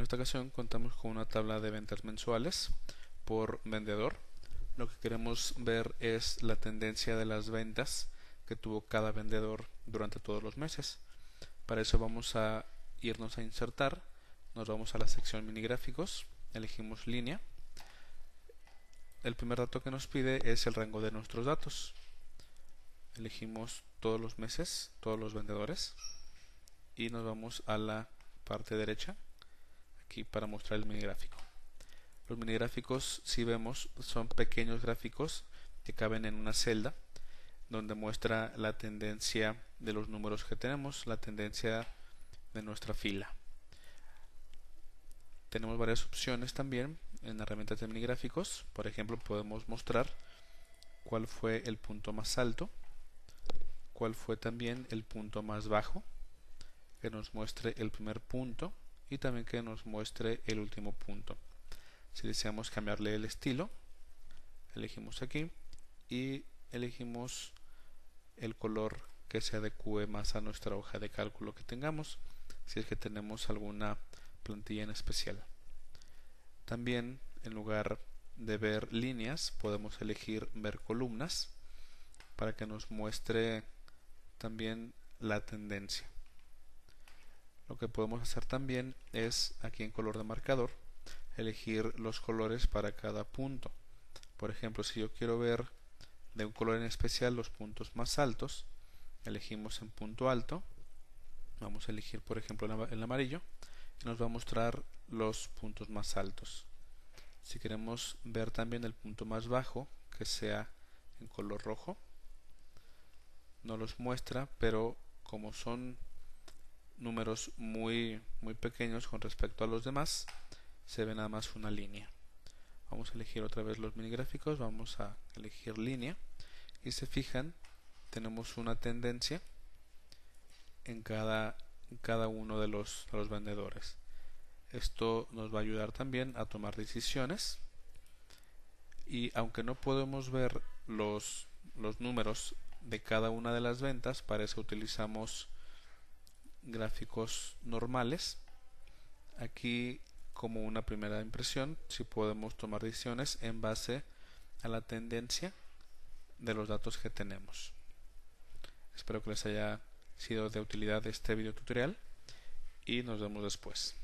esta ocasión contamos con una tabla de ventas mensuales por vendedor. Lo que queremos ver es la tendencia de las ventas que tuvo cada vendedor durante todos los meses. Para eso vamos a irnos a insertar, nos vamos a la sección mini gráficos, elegimos línea. El primer dato que nos pide es el rango de nuestros datos. Elegimos todos los meses, todos los vendedores y nos vamos a la parte derecha aquí para mostrar el mini gráfico. Los mini gráficos, si vemos, son pequeños gráficos que caben en una celda donde muestra la tendencia de los números que tenemos, la tendencia de nuestra fila. Tenemos varias opciones también en la herramienta de mini gráficos. Por ejemplo, podemos mostrar cuál fue el punto más alto, cuál fue también el punto más bajo, que nos muestre el primer punto y también que nos muestre el último punto. Si deseamos cambiarle el estilo, elegimos aquí y elegimos el color que se adecue más a nuestra hoja de cálculo que tengamos, si es que tenemos alguna plantilla en especial. También, en lugar de ver líneas, podemos elegir ver columnas para que nos muestre también la tendencia. Lo que podemos hacer también es, aquí en color de marcador, elegir los colores para cada punto. Por ejemplo, si yo quiero ver de un color en especial los puntos más altos, elegimos en punto alto, vamos a elegir por ejemplo el amarillo y nos va a mostrar los puntos más altos. Si queremos ver también el punto más bajo, que sea en color rojo, no los muestra, pero como son números muy pequeños con respecto a los demás, se ve nada más una línea. Vamos a elegir otra vez los mini gráficos, vamos a elegir línea y se fijan, tenemos una tendencia en cada uno de los vendedores. Esto nos va a ayudar también a tomar decisiones, y aunque no podemos ver los números de cada una de las ventas, para eso utilizamos gráficos normales. Aquí, como una primera impresión, sí podemos tomar decisiones en base a la tendencia de los datos que tenemos. Espero que les haya sido de utilidad este video tutorial y nos vemos después.